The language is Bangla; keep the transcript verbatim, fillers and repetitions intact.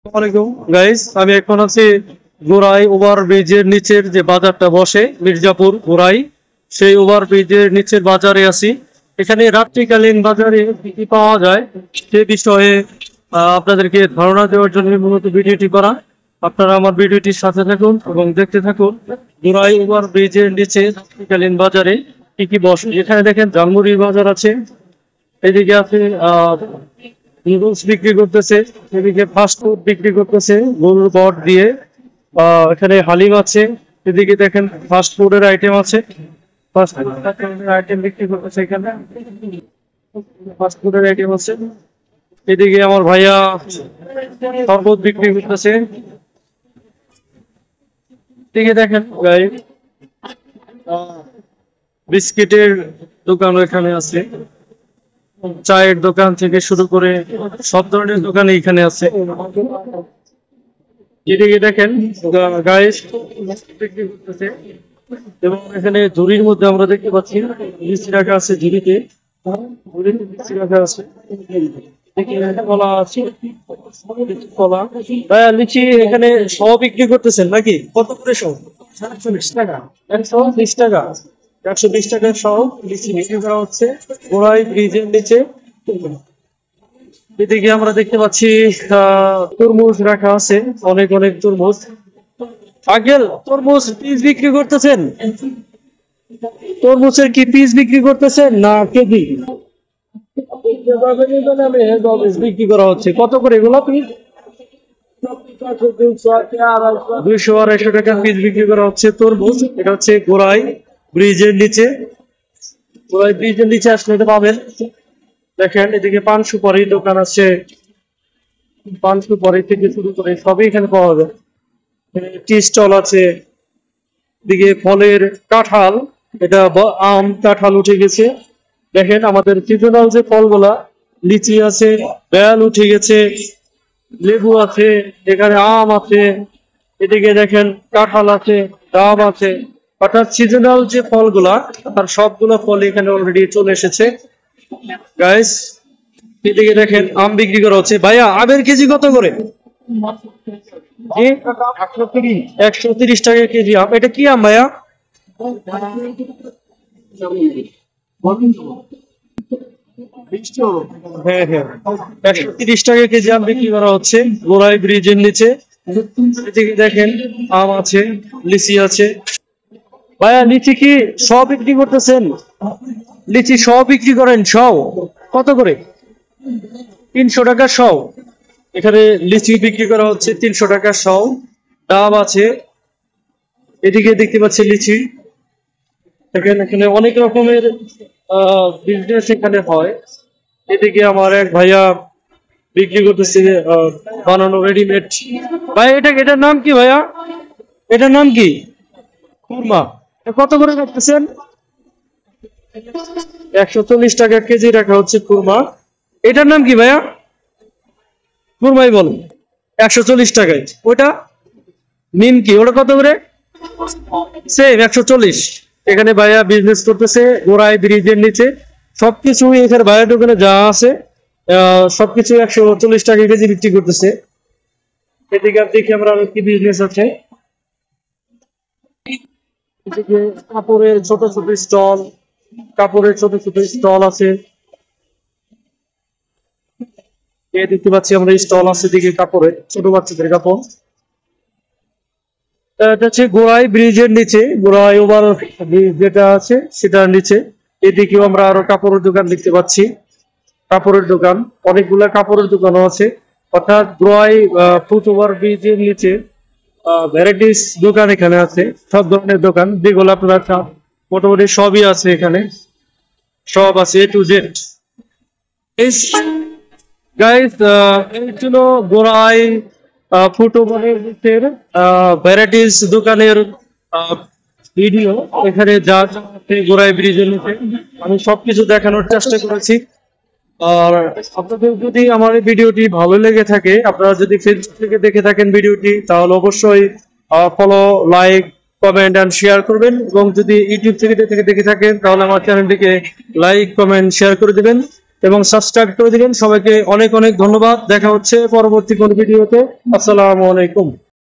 আসসালামাইকুম গাইস, আমি এখন আছি গোরাই ওভার ব্রিজের নিচের যে বাজারটা বসে মির্জাপুর গোরাই, সেই ওভার ব্রিজের নিচের বাজারে আছি। এখানে রাত্রিকালীন বাজারে কি কি পাওয়া যায় সে বিষয়ে আহ, আপনাদেরকে ধারণা দেওয়ার জন্য মূলত ভিডিওটি করা। আপনারা আমার ভিডিওটির সাথে থাকুন এবং দেখতে থাকুন গোরাই ওভার ব্রিজের নিচে রাত্রিকালীন বাজারে কি কি বসে। এখানে দেখেন জালমুড়ির বাজার আছে, এদিকে আছে আহ নুডলস বিক্রি করতেছে, এদিকে ফাস্ট ফুড বিক্রি করতেছে গরুর বট দিয়ে। আহ এখানে হালিম আছে, এদিকে দেখেন ফাস্ট ফুডের আইটেম আছে, ফাস্ট ফুডের আইটেম বিক্রি করতেছে এখানে, ফাস্ট ফুডের আইটেম আছে। এদিকে আমার ভাইয়া শরবত বিক্রি করতেছে। এদিকে দেখেন গাই বিস্কিটের দোকান এখানে আছে, চায়ের দোকান থেকে শুরু করে সব ধরনের দোকান এখানে আছে। এদিকে দেখেন গাইস বিক্রি করতেছে এবং এখানে ঝুড়ির মধ্যে আমরা দেখতে পাচ্ছি লিচি রাখা আছে, ঝুড়িতে ঝুড়িতে লিচি রাখা আছে। কলা আছে, কলা ভাইয়া লিচি এখানে সহ বিক্রি করতেছেন নাকি? কত করে সহ? একশো বিশ টাকা, একশো বিশ টাকা, একশো বিশ টাকা সহ লিচি বিক্রি করা হচ্ছে গোড়াই ব্রিজের নিচে। এদিকে আমরা দেখতে পাচ্ছি আহ তরমুজ রাখা আছে, অনেক অনেক তরমুজ। আঙ্কেল তরমুজ পিস বিক্রি করতেছেন? তরমুজের কি পিস বিক্রি করতেছেন না কেজি? বিক্রি করা হচ্ছে কত করে এগুলো পিস? দুইশো আড়াইশো টাকা পিস বিক্রি করা হচ্ছে তরমুজ। এটা হচ্ছে গোড়াই ব্রিজের নিচে, গোড়াই ব্রিজের নিচে আসলে এটা পাবেন। দেখেন এদিকে পান সুপারির দোকান আছে, পান সুপারি থেকে শুরু করে সবই এখানে পাওয়া যায়। টি স্টল আছে, এদিকে ফলের কাঁঠাল, এটা আম কাঁঠাল উঠে গেছে। দেখেন আমাদের সিজনাল যে ফলগুলা, লিচি আছে, বেল উঠে গেছে, লেবু আছে, এখানে আম আছে, এদিকে দেখেন কাঁঠাল আছে, ডাব আছে, অর্থাৎ সিজনাল যে ফলগুলা তার সবগুলো ফল এখানে অলরেডি চলে এসেছে গাইস। এদিকে দেখেন আম বিক্রি করা হচ্ছে। ভাইয়া আমের কেজি কত করে? একশো তিরিশ টাকা কেজি আম। এটা কি আম ভাইয়া? হ্যাঁ হ্যাঁ, একশো তিরিশ টাকা কেজি আম বিক্রি করা হচ্ছে গোড়াই ব্রিজের নিচে। এদিকে দেখেন আম আছে, লিচি আছে। ভাইয়া লিচি কি সব বিক্রি করতেছেন? লিচি সব বিক্রি করেন? সব কত করে? তিনশো টাকা সব। এখানে লিচি বিক্রি করা হচ্ছে তিনশো টাকা সব। ডাব আছে, এদিকে দেখতে পাচ্ছি লিচি। এখানে এখানে অনেক রকমের আহ বিজনেস এখানে হয়। এদিকে আমার এক ভাইয়া বিক্রি করতেছে আহ বানানো রেডিমেড। ভাই এটা এটার নাম কি ভাইয়া? এটার নাম কি? খুরমা। কত করে রাখতেছেন? একশো চল্লিশ টাকা কেজি রাখা হচ্ছে খুরমা। এটার নাম কি ভাইয়া? খুরমাই বলো, একশো চল্লিশ টাকায়। ওটা নিমকি, ওটা কত করে? সেম একশো চল্লিশ। এখানে ভাইয়া বিজনেস করতেছে গোড়াই ব্রিজের নিচে। সবকিছু এখানে ভাইয়ার দোকানে যা আছে আহ সবকিছু একশো চল্লিশ টাকা কেজি বিক্রি করতেছে। এদিকে দেখি আমরা আরো কি বিজনেস আছে। এদিকে কাপড়ের ছোট ছোট স্টল, কাপড়ের ছোট ছোট স্টল আছে। এ দেখতে পাচ্ছি আমরা স্টল আছে দিকে কাপড়ের, ছোট বাচ্চাদের কাপড়। এটা হচ্ছে গোড়াই ব্রিজের নিচে, গোড়াই ওভার ব্রিজ যেটা আছে সেটার নিচে। এদিকেও আমরা আরো কাপড়ের দোকান দেখতে পাচ্ছি, কাপড়ের দোকান অনেকগুলা কাপড়ের দোকানও আছে। অর্থাৎ গোড়াই ফুট ওভার ব্রিজের নিচে ভ্যারাইটিস দোকান এখানে আছে, সব ধরনের দোকান যেগুলো আপনারা চান মোটামুটি সবই আছে এখানে, সব আছে এ টু জেড। গাইস এই ছিল গোড়াই ফুট ওভারের নিচের ভ্যারাইটিস দোকানের ভিডিও। এখানে যা যা আছে গোড়াই ব্রিজের নিচে আমি সবকিছু দেখানোর চেষ্টা করেছি। আর আপনাদের যদি আমার এই ভিডিওটি ভালো লেগে থাকে, আপনারা যদি ফেসবুক থেকে দেখে থাকেন ভিডিওটি, তাহলে অবশ্যই follow, like, comment and share করবেন। এবং যদি ইউটিউব থেকে দেখে দেখে থাকেন তাহলে আমার চ্যানেলটিকে লাইক, কমেন্ট, শেয়ার করে দিবেন। এবং সাবস্ক্রাইব করে দিবেন। সবাইকে অনেক অনেক ধন্যবাদ। দেখা হচ্ছে পরবর্তী কোন ভিডিওতে। আসসালামু আলাইকুম।